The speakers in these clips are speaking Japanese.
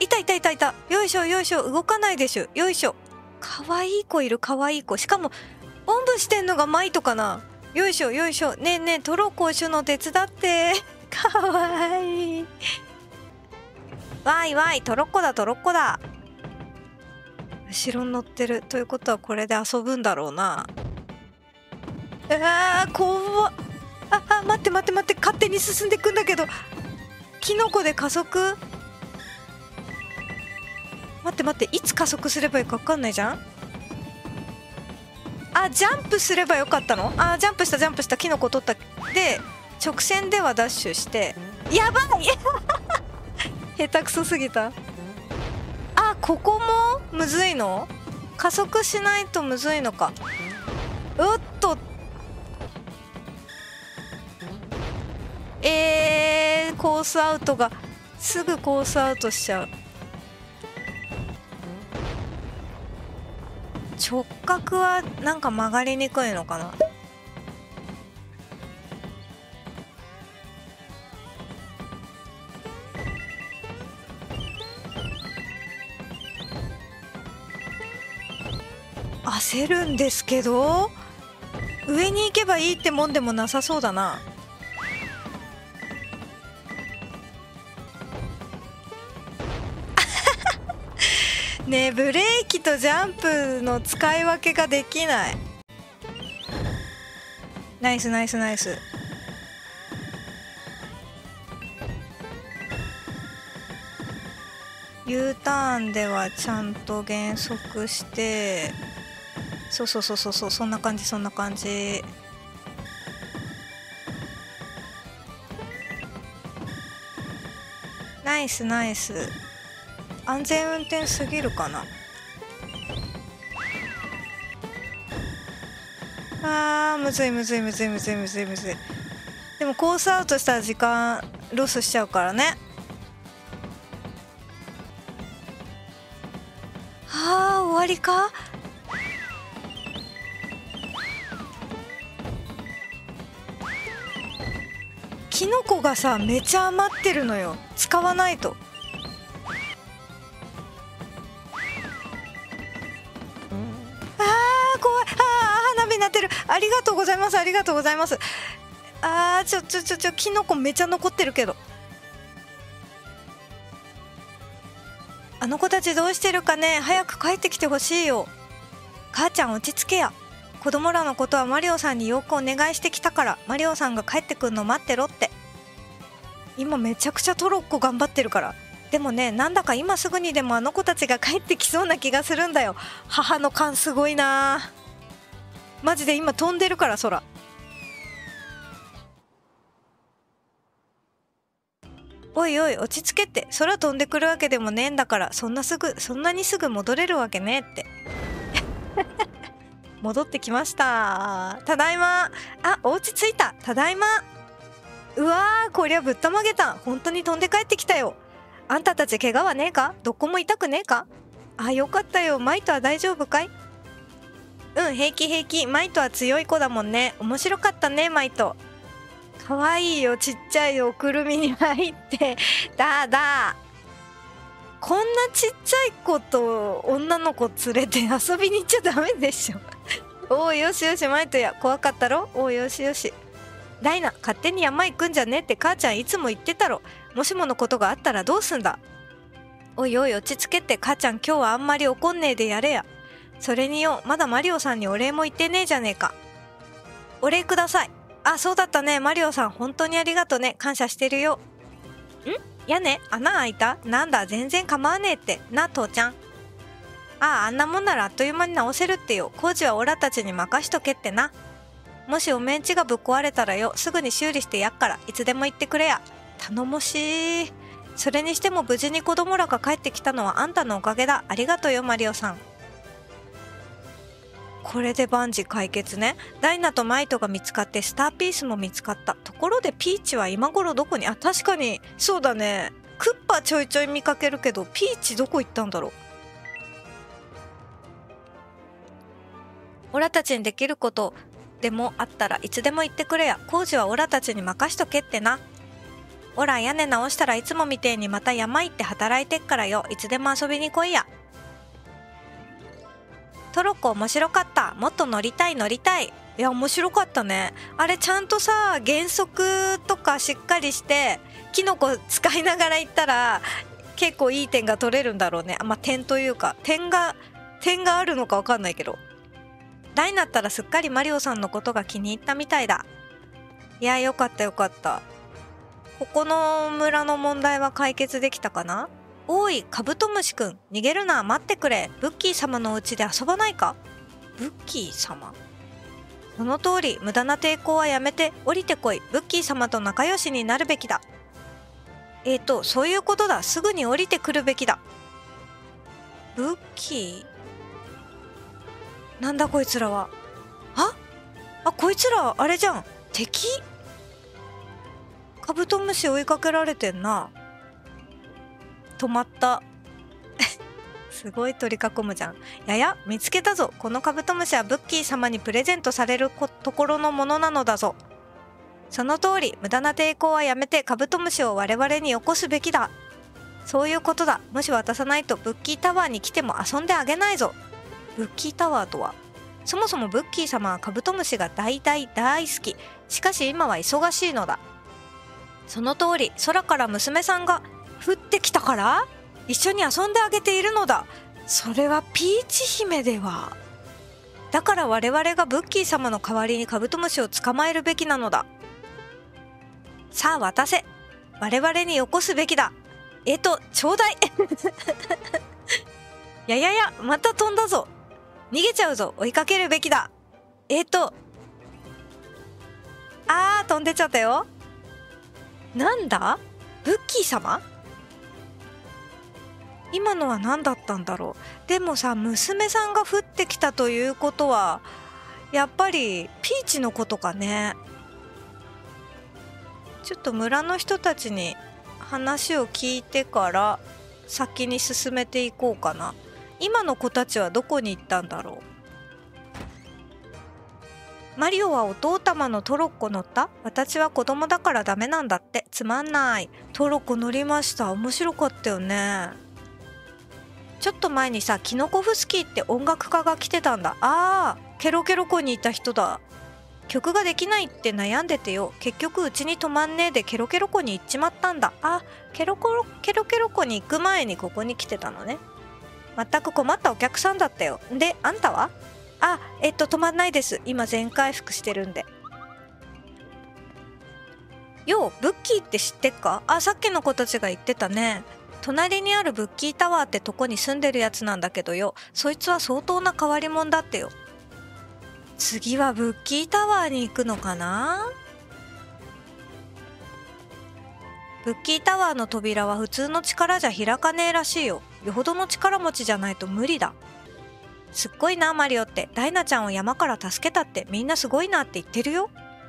いたいたいたいた。よいしょよいしょ。動かないでしょ。よいしょ。かわいい子いる、かわいい子。しかもおんぶしてんのがマイトかな。よいしょよいしょ。ねえねえ、トロ講習の手伝って。かわいい。わいわい、トロッコだトロッコだ。後ろに乗ってるということはこれで遊ぶんだろうな。怖っ。待って待って待って、勝手に進んでくんだけど、キノコで加速。待って待って、いつ加速すればいいか分かんないじゃん。ジャンプすればよかったの。ジャンプしたジャンプした。キノコ取った。で直線ではダッシュして、やばい下手くそすぎた。ここもむずいの。加速しないとむずいのか。おっと、コースアウトが、すぐコースアウトしちゃう。直角はなんか曲がりにくいのかな。焦るんですけど、上に行けばいいってもんでもなさそうだな。ねえ、ブレーキとジャンプの使い分けができない。ナイスナイスナイス。U ターンではちゃんと減速して、そうそうそうそうそう、そんな感じそんな感じ。ナイスナイス。安全運転すぎるかな。むずいむずいむずいむずいむずいむずい。でもコースアウトしたら時間ロスしちゃうからね。終わりか。キノコがさ、めちゃ余ってるのよ。使わないと。怖い。花火になってる。ありがとうございますありがとうございます。キノコめちゃ残ってるけど。あの子たちどうしてるかね。早く帰ってきてほしいよ。母ちゃん落ち着けや。子供らのことはマリオさんによくお願いしてきたから、マリオさんが帰ってくるの待ってろって。今めちゃくちゃトロッコ頑張ってるから。でもね、なんだか今すぐにでもあの子たちが帰ってきそうな気がするんだよ。母の勘すごいな。マジで今飛んでるから空。おいおい、落ち着けって。空飛んでくるわけでもねえんだから、そんなにすぐ戻れるわけねえって戻ってきました。ただいま。お家着いた。ただいま。うわー、こりゃぶったまげた。本当に飛んで帰ってきたよ。あんたたち怪我はねえか。どこも痛くねえか。よかったよ。マイトは大丈夫かい。平気平気。マイトは強い子だもんね。面白かったね、マイト。かわいいよ、ちっちゃいおくるみに入ってこんなちっちゃい子と女の子連れて遊びに行っちゃダメでしょおう、よしよし、マイトや怖かったろ。おう、よしよし。ダイナ、勝手に山行くんじゃねえって母ちゃんいつも言ってたろ。もしものことがあったらどうすんだ。おいおい、落ち着けって。母ちゃん今日はあんまり怒んねえでやれや。それによ、まだマリオさんにお礼も言ってねえじゃねえか。お礼ください。そうだったね。マリオさん本当にありがとね。感謝してるよ。屋根穴開いた。なんだ、全然構わねえってな、父ちゃん。あんなもんならあっという間に直せるってよ。工事はオラたちに任しとけってな。もしおめんちがぶっ壊れたらよ、すぐに修理してやっから、いつでも言ってくれや。頼もしい。それにしても無事に子供らが帰ってきたのはあんたのおかげだ。ありがとうよ、マリオさん。これで万事解決ね。ダイナとマイトが見つかってスターピースも見つかった。ところでピーチは今頃どこに。確かにそうだね。クッパちょいちょい見かけるけど、ピーチどこ行ったんだろう。オラたちにできることでもあったらいつでも言ってくれや。工事はオラたちに任しとけってな。 おら屋根直したらいつもみてえにまた山行って働いてっからよ。いつでも遊びに来いや。トロッコ面白かった。もっと乗りたい乗りたい。いや面白かったね。あれちゃんとさ減速とかしっかりしてキノコ使いながら行ったら結構いい点が取れるんだろうね。まあ点というか点があるのか分かんないけど、ダイナったらすっかりマリオさんのことが気に入ったみたいだ。いやよかったよかった。ここの村の問題は解決できたかな。おいカブトムシくん、逃げるな、待ってくれ。ブッキー様のお家で遊ばないか。ブッキー様。その通り、無駄な抵抗はやめて降りてこい。ブッキー様と仲良しになるべきだ。そういうことだ。すぐに降りてくるべきだ。ブッキー、なんだこいつらは。こいつらあれじゃん、敵。カブトムシ追いかけられてんな。止まったすごい取り囲むじゃん。やや見つけたぞ。このカブトムシはブッキー様にプレゼントされるところのものなのだぞ。その通り、無駄な抵抗はやめてカブトムシを我々によこすべきだ。そういうことだ。もし渡さないとブッキータワーに来ても遊んであげないぞ。ブッキータワーとは、そもそもブッキー様はカブトムシが大好き。しかし今は忙しいのだ。その通り、空から娘さんが降ってきたから一緒に遊んであげているのだ。それはピーチ姫では。だから我々がブッキー様の代わりにカブトムシを捕まえるべきなのだ。さあ渡せ。我々によこすべきだ。ちょうだいや、また飛んだぞ。逃げちゃうぞ。追いかけるべきだ。飛んでっちゃったよ。なんだブッキー様。今のは何だったんだろう。でもさ、娘さんが降ってきたということはやっぱりピーチのことかね。ちょっと村の人たちに話を聞いてから先に進めていこうかな。今の子たちはどこに行ったんだろう。マリオはお父様のトロッコ乗った？私は子供だからダメなんだって。つまんない。トロッコ乗りました。面白かったよね。ちょっと前にさ、キノコフスキーって音楽家が来てたんだ。ケロケロ湖にいた人だ。曲ができないって悩んでてよ。結局うちに泊まんねえでケロケロ湖に行っちまったんだ。ケロケロ湖に行く前にここに来てたのね。全く困ったお客さんだったよ。で、あんたは？止まんないです。今全回復してるんで。よう、ブッキーって知ってっか？さっきの子たちが言ってたね。隣にあるブッキータワーってとこに住んでるやつなんだけどよ。そいつは相当な変わり者だってよ。次はブッキータワーに行くのかな？ブッキータワーの扉は普通の力じゃ開かねえらしいよ。よほどの力持ちじゃないと無理だ。すっごいなマリオって。ダイナちゃんを山から助けたってみんなすごいなって言ってるよ。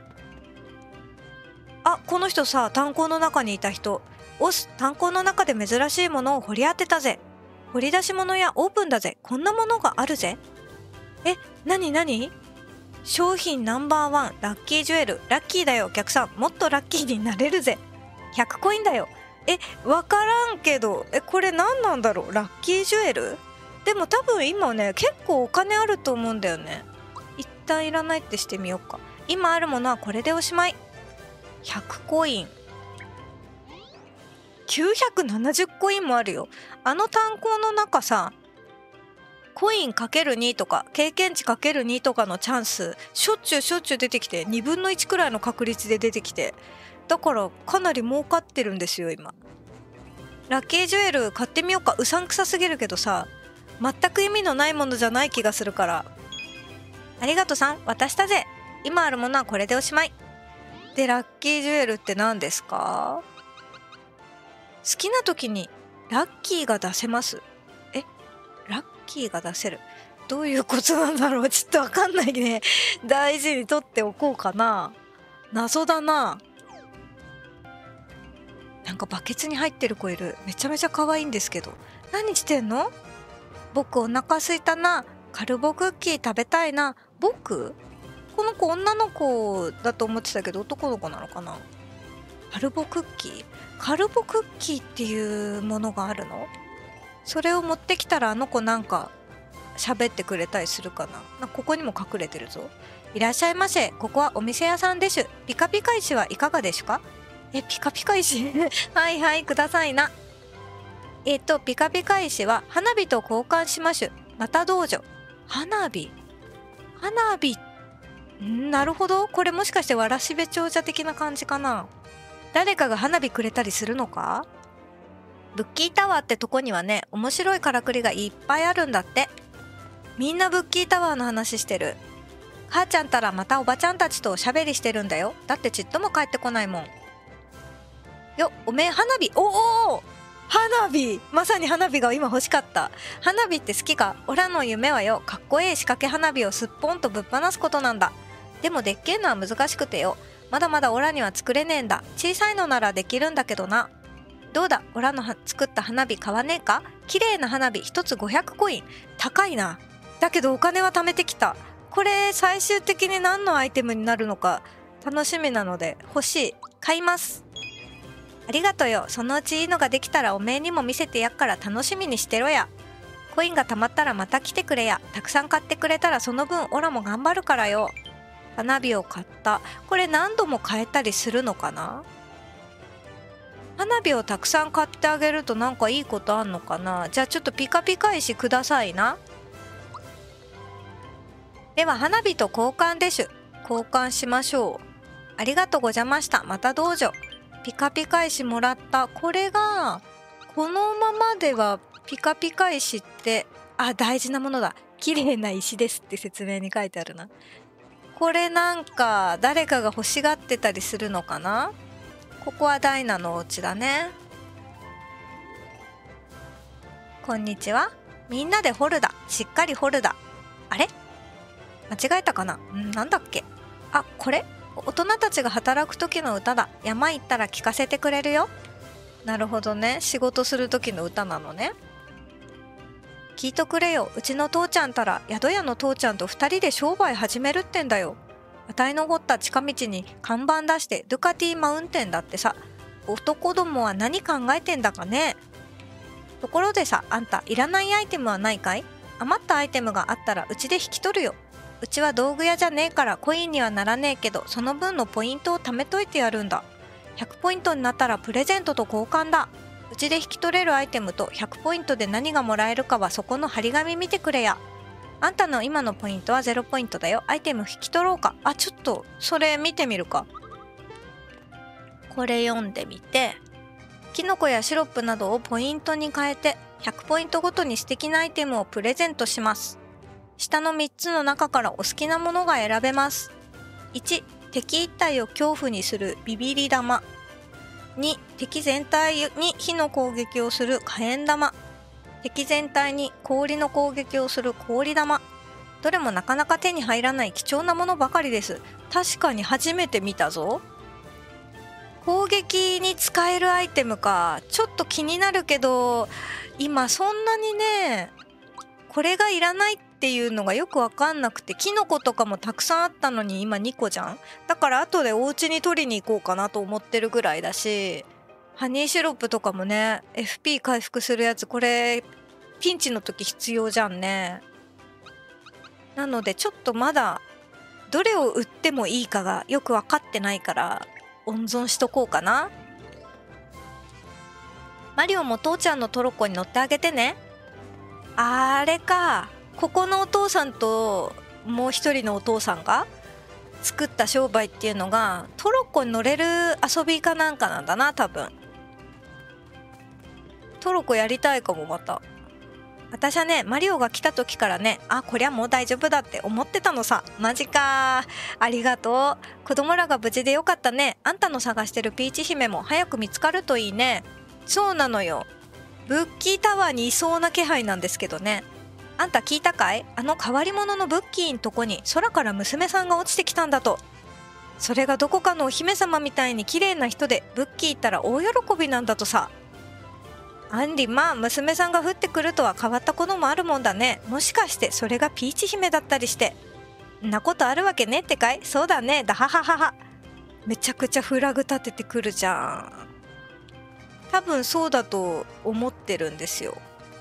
この人さ、炭鉱の中にいた人。炭鉱の中で珍しいものを掘り当てたぜ。掘り出し物やオープンだぜ。こんなものがあるぜ。なに？商品ナンバー1、ラッキージュエル。ラッキーだよお客さん。もっとラッキーになれるぜ。100コインだよ。わからんけど、これ何なんだろう。ラッキージュエル？でも多分今ね、結構お金あると思うんだよね。一旦いらないってしてみようか。今あるものはこれでおしまい。100コイン。970コインもあるよ。炭鉱の中さ、コイン ×2 とか経験値 ×2 とかのチャンスしょっちゅう出てきて、2分の1くらいの確率で出てきて、だからかなり儲かってるんですよ今。ラッキージュエル買ってみようか。うさんくさすぎるけどさ、全く意味のないものじゃない気がするから。ありがとさん、渡したぜ。今あるものはこれでおしまい。で、ラッキージュエルって何ですか？好きな時にラッキーが出せます。ラッキーが出せる。どういうことなんだろう。ちょっとわかんないね。大事に取っておこうかな。謎だな。なんかバケツに入ってる子いる。めちゃめちゃ可愛いんですけど。何してんの？僕お腹すいたな。カルボクッキー食べたいな。僕？この子女の子だと思ってたけど男の子なのかな。 カルボクッキー？カルボクッキーっていうものがあるの？それを持ってきたらあの子なんか喋ってくれたりするかな。ここにも隠れてるぞ。いらっしゃいませ。ここはお店屋さんです。ピカピカ石はいかがですか？ピカピカ石はいはい、くださいな。ピカピカ石は花火と交換しましゅ。またどうぞ。花火なるほど。これもしかしてわらしべ長者的な感じかな。誰かが花火くれたりするのか？ブッキータワーってとこにはね、面白いからくりがいっぱいあるんだって。みんなブッキータワーの話してる。母ちゃんたらまたおばちゃんたちとおしゃべりしてるんだよ。だってちっとも帰ってこないもん。よ、おめえ花火。お花火、まさに花火が今欲しかった。花火って好きか？オラの夢はよ、かっこええ仕掛け花火をすっぽんとぶっ放すことなんだ。でもでっけえのは難しくてよ、まだまだオラには作れねえんだ。小さいのならできるんだけどな。どうだ、オラの作った花火買わねえか？綺麗な花火1つ500コイン。高いな。だけどお金は貯めてきた。これ最終的に何のアイテムになるのか楽しみなので欲しい。買います。ありがとよ。そのうちいいのができたらおめえにも見せてやっから楽しみにしてろや。コインが貯まったらまた来てくれや。たくさん買ってくれたらその分オラも頑張るからよ。花火を買った。これ何度も買えたりするのかな？花火をたくさん買ってあげるとなんかいいことあんのかな？じゃあちょっとピカピカ石くださいな。では花火と交換でしゅ。交換しましょう。ありがとうございました。またどうぞ。ピカピカ石もらった。これがこのままではピカピカ石って大事なものだ。綺麗な石ですって説明に書いてあるな。これなんか誰かが欲しがってたりするのかな？ここはダイナのお家だね。こんにちは。みんなで掘るだ。しっかり掘るだ。あれ？間違えたかな？なんだっけ？これ？大人たちが働く時の歌だ。山行ったら聞かせてくれるよ。なるほどね。仕事する時の歌なのね。聞いとくれよ。うちの父ちゃんたら宿屋の父ちゃんと2人で商売始めるってんだよ。あたいの掘った近道に看板出してドゥカティマウンテンだってさ。男どもは何考えてんだかね。ところでさ、あんたいらないアイテムはないかい？余ったアイテムがあったらうちで引き取るよ。うちは道具屋じゃねえからコインにはならねえけど、その分のポイントを貯めといてやるんだ。100ポイントになったらプレゼントと交換だ。うちで引き取れるアイテムと100ポイントで何がもらえるかはそこの張り紙見てくれや。あんたの今のポイントは0ポイントだよ。アイテム引き取ろうか。ちょっとそれ見てみるか。これ読んでみて、キノコやシロップなどをポイントに変えて100ポイントごとに素敵なアイテムをプレゼントします。下の3つの中からお好きなものが選べます。1、敵一体を恐怖にするビビり玉。2、敵全体に火の攻撃をする火炎玉。敵全体に氷の攻撃をする氷玉。どれもなかなか手に入らない貴重なものばかりです。確かに初めて見たぞ。攻撃に使えるアイテムか。ちょっと気になるけど、今そんなにね、これがいらないっていうのがよくわかんなくて、キノコとかもたくさんあったのに今2個じゃん。だから後でお家に取りに行こうかなと思ってるぐらいだし、ハニーシロップとかもね、 FP 回復するやつ、これピンチの時必要じゃんね。なのでちょっとまだどれを売ってもいいかがよく分かってないから温存しとこうかな。マリオも父ちゃんのトロッコに乗ってあげてね。あれか、ここのお父さんともう一人のお父さんが作った商売っていうのがトロッコに乗れる遊びかなんかなんだな。多分トロッコやりたいかも。また私はね、マリオが来た時からね、こりゃもう大丈夫だって思ってたのさ。マジか。ありがとう。子供らが無事でよかったね。あんたの探してるピーチ姫も早く見つかるといいね。そうなのよ。ブッキータワーにいそうな気配なんですけどね。あんた聞いたかい？変わり者のブッキーんとこに空から娘さんが落ちてきたんだと。それがどこかのお姫様みたいに綺麗な人で、ブッキー行ったら大喜びなんだとさ。アンディ、娘さんが降ってくるとは変わったこともあるもんだね。もしかしてそれがピーチ姫だったりして。んなことあるわけねってかい？そうだね、だはははは。 めちゃくちゃフラグ立ててくるじゃん。多分そうだと思ってるんですよ。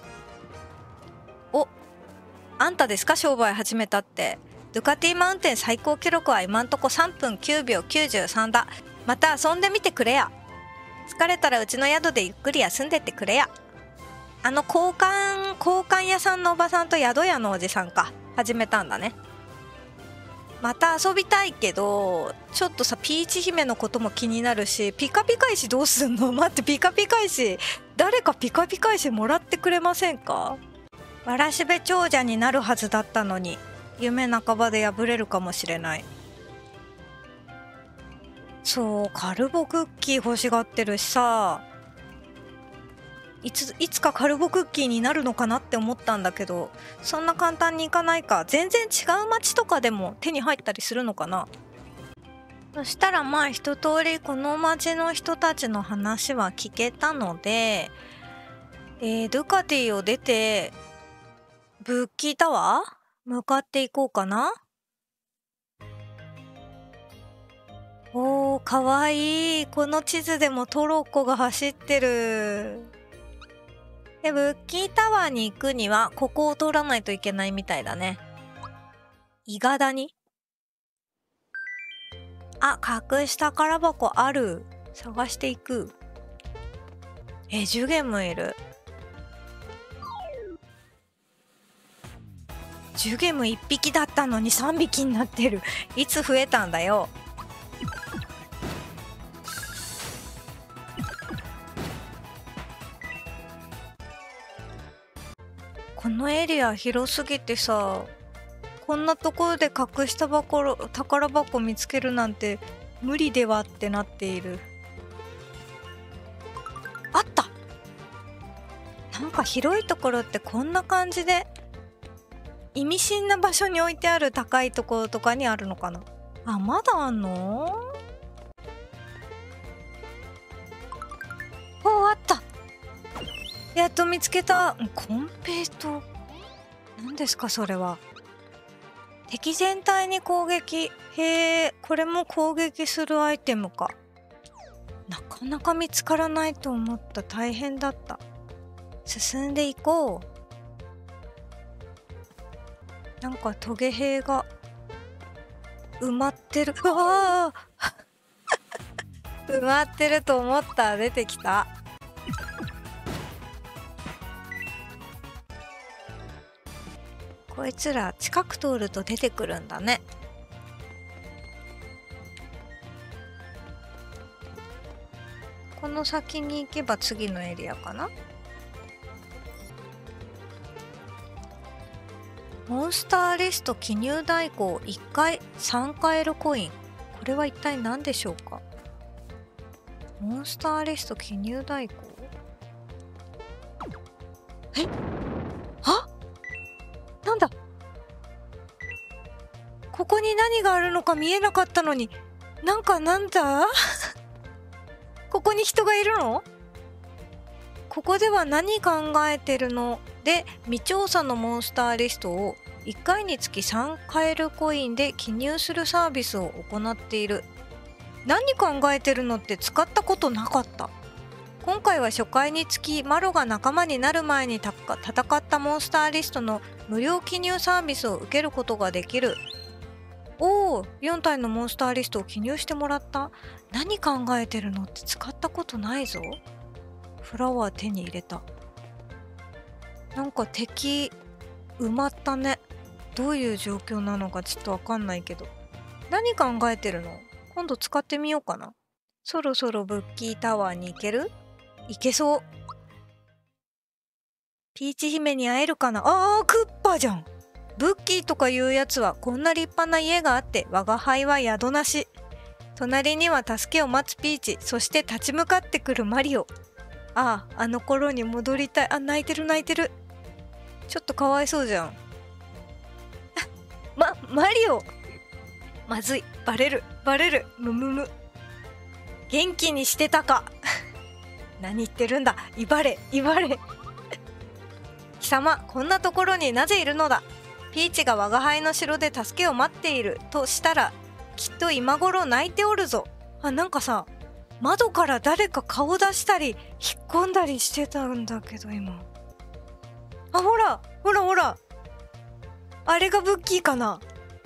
お、あんたですか商売始めたって。ドゥカティマウンテン最高記録は今んとこ3分9秒93だ。また遊んでみてくれや。疲れたらうちの宿でゆっくり休んでってくれや。交換屋さんのおばさんと宿屋のおじさんか始めたんだね。また遊びたいけどちょっとさ、ピーチ姫のことも気になるし、ピカピカ石どうすんの？待って、ピカピカ石誰かピカピカ石もらってくれませんか？わらしべ長者になるはずだったのに、夢半ばで破れるかもしれない。そう、カルボクッキー欲しがってるしさ、いつかカルボクッキーになるのかなって思ったんだけど、そんな簡単にいかないか。全然違う街とかでも手に入ったりするのかな。そしたらまあ一通りこの街の人たちの話は聞けたので、ドゥカティを出てブッキータワー向かっていこうかな。おー、かわいい。この地図でもトロッコが走ってる。で、ブッキータワーに行くにはここを通らないといけないみたいだね。伊賀谷。あ、隠し宝箱ある。探していく。ジュゲムいる。ジュゲム1匹だったのに3匹になってる。いつ増えたんだよ。このエリア広すぎてさ、こんなところで隠した宝箱見つけるなんて無理ではってなっている。あった。なんか広いところってこんな感じで意味深な場所に置いてある高いところとかにあるのかな。あ、まだあんの？お、あった。やっと見つけた。コンペイト。何ですかそれは。敵全体に攻撃。へえ、これも攻撃するアイテムか。なかなか見つからないと思った。大変だった。進んでいこう。なんかトゲ兵が埋まってる。うわ埋まってると思った。出てきた。こいつら近く通ると出てくるんだね。この先に行けば次のエリアかな。モンスターリスト記入代行1回3回得るコイン。これは一体何でしょうか。モンスターリスト記入代行。え、あ、なんだ。ここに何があるのか見えなかったのに、なんだここに人がいるの？ここでは何考えてるので未調査のモンスターリストを1回につき3買えるコインで記入するサービスを行っている。何考えてるのって使ったことなかった。今回は初回につきマロが仲間になる前に戦ったモンスターリストの無料記入サービスを受けることができる。おお、4体のモンスターリストを記入してもらった。何考えてるのって使ったことないぞ。フラワー手に入れた。なんか敵埋まったね。どういう状況なのかちょっとわかんないけど。何考えてるの？今度使ってみようかな。そろそろブッキータワーに行ける？行けそう。ピーチ姫に会えるかな。あー、クッパじゃん。ブッキーとかいうやつはこんな立派な家があって我が輩は宿なし。隣には助けを待つピーチ、そして立ち向かってくるマリオ。ああ、あの頃に戻りたい。あ、泣いてる泣いてる。ちょっとかわいそうじゃん。マリオ。まずい。バレる。むむむ。元気にしてたか。何言ってるんだ。威張れ。貴様、こんなところになぜいるのだ。ピーチが我が輩の城で助けを待っているとしたら、きっと今頃泣いておるぞ。 あ、なんかさ、窓から誰か顔出したり引っ込んだりしてたんだけど今。あ、ほらほらほら、あれがブッキーかな。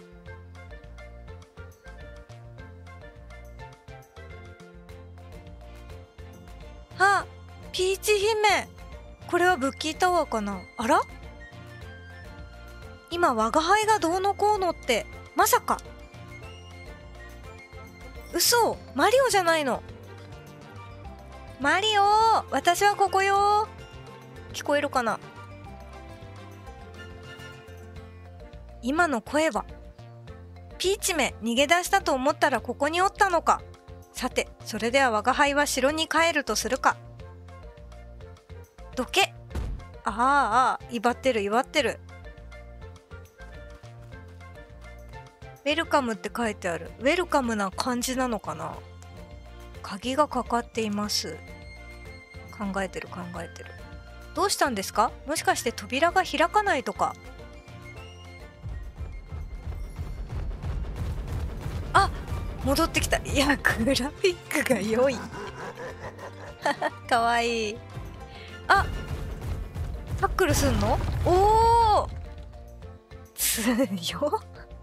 あ、ピーチ姫、これはブッキータワーかな。あら、今我が輩がどうのこうのってまさか。嘘、マリオじゃないの。マリオ、私はここよ。聞こえるかな。今の声は。ピーチめ、逃げ出したと思ったらここにおったのか。さて、それでは我が輩は城に帰るとするか。どけ。ああ、威張ってる威張ってる。ウェルカムって書いてある。ウェルカムな感じなのかな。鍵がかかっています。考えてる考えてる。どうしたんですか。もしかして扉が開かないとか。あ、戻ってきた。いや、グラフィックが良い。かわいい。あ、タックルすんの。おお、強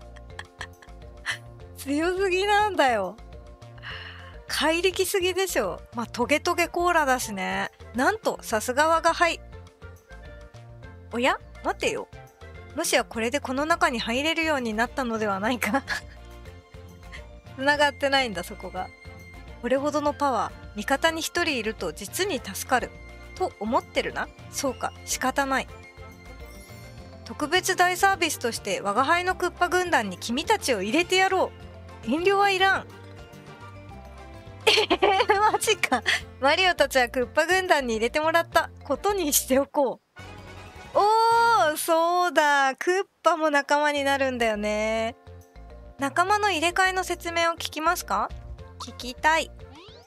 強すぎなんだよ。怪力すぎでしょ。まあトゲトゲコーラだしね。なんとさすが我が輩。おや、待てよ、もしやこれでこの中に入れるようになったのではないか。繋がってないんだ、そこが。これほどのパワー、味方に一人いると実に助かると思ってるな。そうか、仕方ない。特別大サービスとして我が輩のクッパ軍団に君たちを入れてやろう。遠慮はいらん。マジか。マリオたちはクッパ軍団に入れてもらったことにしておこう。おー、そうだ、クッパも仲間になるんだよね。仲間の入れ替えの説明を聞きますか。聞きたい。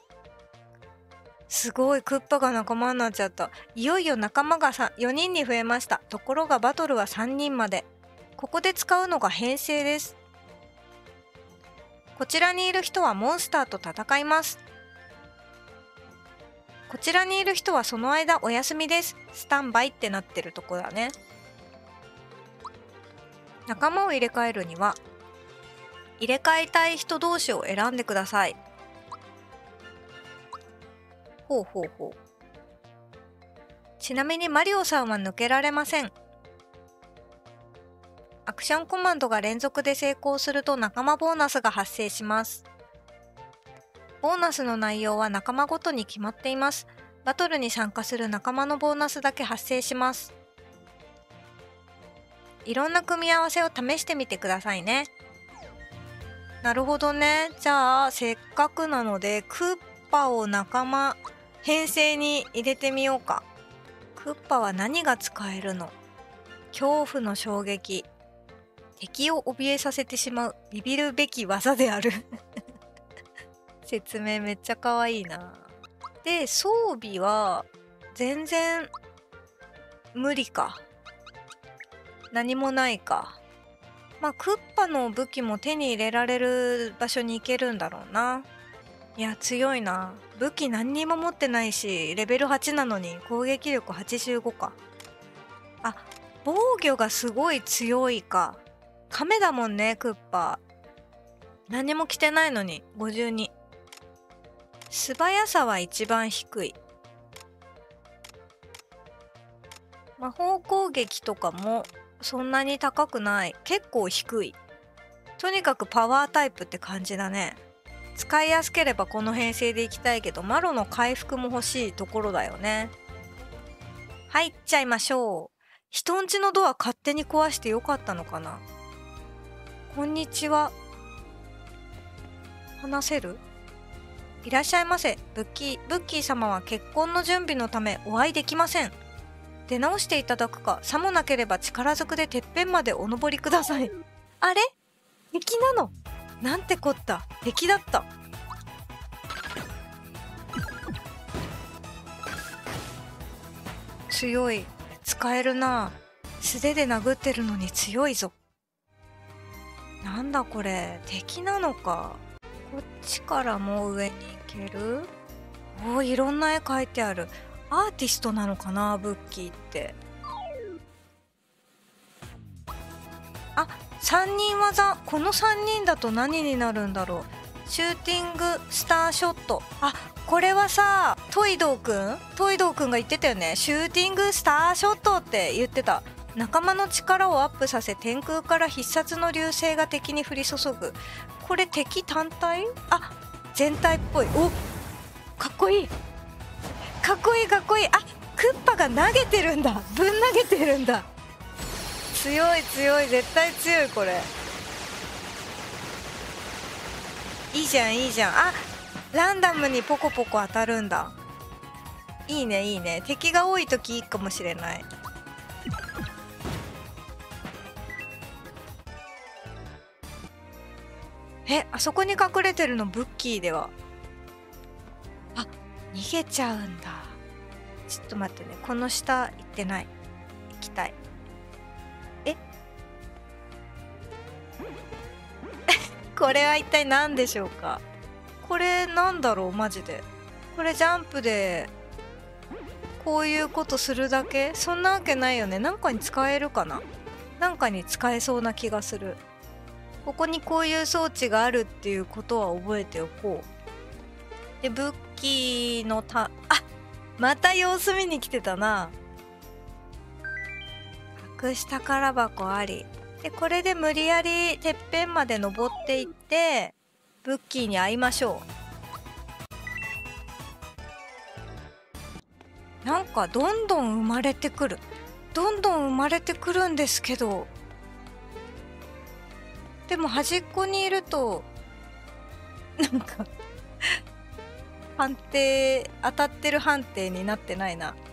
すごい、クッパが仲間になっちゃった。いよいよ仲間が4人に増えました。ところがバトルは3人まで。ここで使うのが編成です。こちらにいる人はモンスターと戦います。こちらにいる人はその間お休みです。スタンバイってなってるとこだね。仲間を入れ替えるには入れ替えたい人同士を選んでください。ほうほうほう。ちなみにマリオさんは抜けられません。アクションコマンドが連続で成功すると仲間ボーナスが発生します。ボーナスの内容は仲間ごとに決まっています。バトルに参加する仲間のボーナスだけ発生します。いろんな組み合わせを試してみてくださいね。なるほどね。じゃあせっかくなのでクッパを仲間編成に入れてみようか。クッパは何が使えるの。恐怖の衝撃。敵を怯えさせてしまうビビるべき技である。説明めっちゃ可愛いな。で、装備は全然無理か。何もないか。まあクッパの武器も手に入れられる場所に行けるんだろうな。いや強いな。武器何にも持ってないしレベル8なのに攻撃力85か。あ、防御がすごい強いか。亀だもんね、クッパ。何も着てないのに52。素早さは一番低い。魔法攻撃とかもそんなに高くない。結構低い。とにかくパワータイプって感じだね。使いやすければこの編成でいきたいけど、マロの回復も欲しいところだよね。入っちゃいましょう。人んちのドア勝手に壊してよかったのかな。こんにちは。話せる？いらっしゃいませ。ブッキー様は結婚の準備のためお会いできません。出直していただくか、さもなければ力ずくでてっぺんまでお登りください。あれ？敵なの？なんてこった。敵だった。強い。使えるな。素手で殴ってるのに強いぞ。なんだこれ、敵なのか。 こっちからも上に行ける。おー、いろんな絵描いてある。アーティストなのかな、ブッキーって。あ、3人技。この3人だと何になるんだろう。シューティングスターショット。あ、これはさ、トイドーくんが言ってたよね。シューティングスターショットって言ってた。仲間の力をアップさせ天空から必殺の流星が敵に降り注ぐ。これ敵単体？あ、全体っぽい。お、かっこいい。かっこいいかっこいい。あ、クッパが投げてるんだ。ぶん投げてるんだ。強い強い、絶対強い。これいいじゃんいいじゃん。あ、ランダムにポコポコ当たるんだ。いいねいいね。敵が多い時いいかもしれない。あそこに隠れてるのブッキーでは。あ、逃げちゃうんだ。ちょっと待ってね、この下行ってない。行きたい。これは一体何でしょうか。これなんだろう、マジで。これジャンプでこういうことするだけ？そんなわけないよね。なんかに使えるかな。なんかに使えそうな気がする。ここにこういう装置があるっていうことは覚えておこう。で、ブッキーのまた様子見に来てたな。隠し宝箱あり。で、これで無理やりてっぺんまで登っていってブッキーに会いましょう。なんかどんどん生まれてくる。どんどん生まれてくるんですけど、でも端っこにいるとなんか判定当たってる判定になってないな。